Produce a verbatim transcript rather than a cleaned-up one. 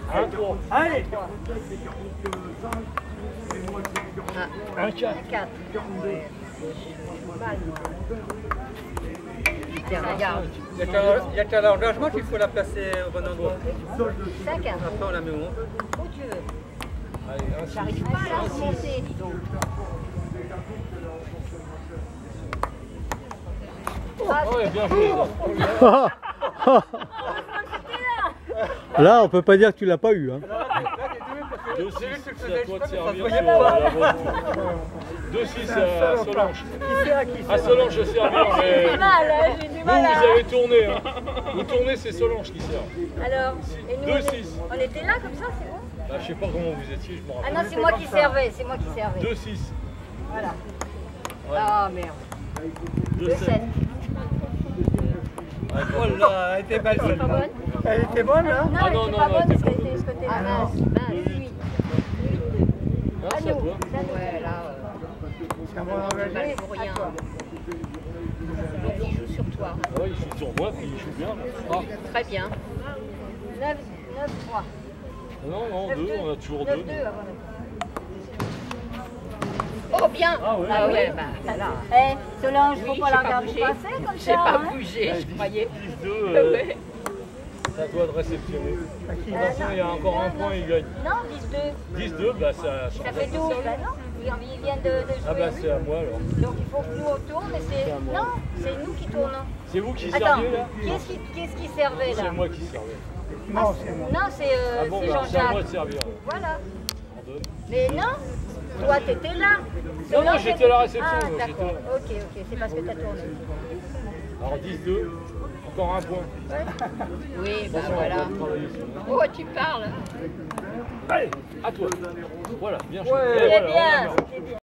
un trois. Allez. un quatre. quatre. Tiens, regarde. Il n'y a qu'à l'engagement qu'il faut la placer au bon endroit. cinq. Après, on la met où on veut. Où tu veux. Allez, un six. J'arrive pas à la remonter, dis donc. Oh, ouais, bien joué ça. Là, on peut pas dire que tu l'as pas eu. Hein. deux six, c'est à toi de servir sur la bonne. deux six, c'est à Solange. À Solange de servir, J'ai mais du mal, hein, j'ai du vous, mal. vous à- avez tourné. Hein. Vous tournez, c'est Solange qui sert. Alors, et nous, deux on, est- six. on était là comme ça, c'est bon? Bah, je sais pas comment vous étiez, je me Ah rappelle. non, c'est moi qui servais, c'est moi qui servais. deux six. Voilà. Ouais. Ah merde. deux deux sept. sept. Oh là, elle était belle C'est pas celle-là. bonne? Elle était bonne, là? Non, Ah elle non, était non, pas non, bonne, elle était parce pas qu'elle était de ce côté-là. Ah, mince, mince, huit. Ah, À c'est à nous. toi. Ouais, là. C'est à moi. Euh, oui, pour rien. Donc il joue sur toi. Ah ouais, il joue sur moi, puis il joue bien. Ah. Très bien. neuf, neuf, trois. Non, non, neuf, deux, on a toujours neuf, deux. deux avant le- Oh bien. Ah ouais. Ah ouais, bah voilà. Eh, Solange, faut Oui, pas j'ai la pas regarder bougé. passer comme J'ai ça. pas hein. bougé, je croyais. dix deux, euh, Ouais. c'est à toi de réceptionner. De toute façon, il y a encore un point, il gagne. Non, dix deux. dix deux, bah ça change. Ça fait douze. Bah non, ils ils viennent de, de jouer. Ah bah c'est à moi alors. Donc il faut que nous on tourne, mais c'est... C'est à moi. Non, c'est nous qui tournons. C'est vous qui Attends, serviez là? qui est-ce qui, qui, est-ce qui servait là? C'est moi qui servais. Non, c'est moi. Non, c'est euh, Ah bon, c'est bah, c'est à moi de Jean-Jacques. servir. Voilà. On donne. Mais non, toi t'étais là. Non, non, Solange j'étais était- à la réception, Ah moi, j'étais d'accord, là. ok, ok, c'est parce que t'as tourné. Alors dix deux, encore un point. Oui, bah Attention, voilà. on va travailler sur- Oh, tu parles. Allez, à toi. Voilà, bien joué. Ouais. Et C'est voilà, on a bien, mis. c'était bien.